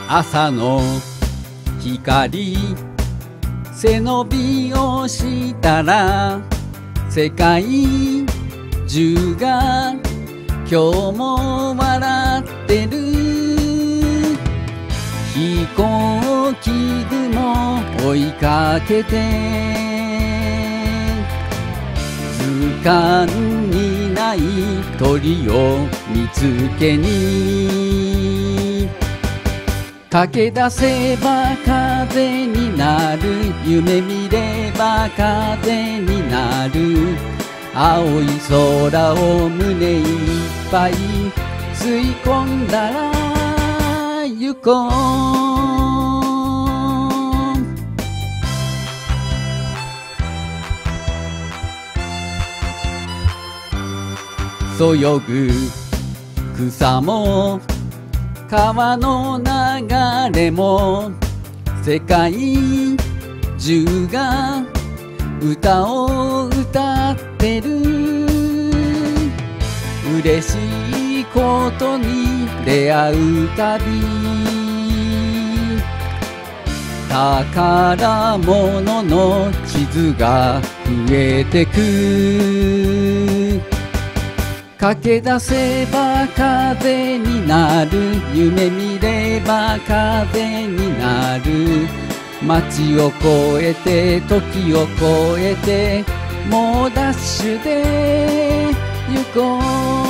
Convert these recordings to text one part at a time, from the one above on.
朝の光背伸びをしたら世界中が今日も笑ってる。飛行機雲追いかけて図鑑にない鳥を見つけに駆け出せば風になる。夢見れば風になる。青い空を胸いっぱい吸い込んだら行こう。そよぐ草も川の流れも世界中が歌を歌ってる。嬉しいことに出会うたび宝物の地図が増えてく。駆け出せば風になる。夢見れば風になる。街を越えて時を越えてもうダッシュで行こう。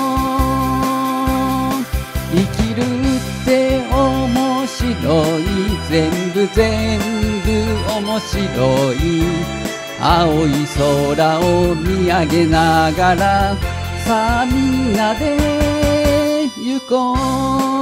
生きるって面白い。全部面白い。青い空を見上げながらさあみんなで行こう。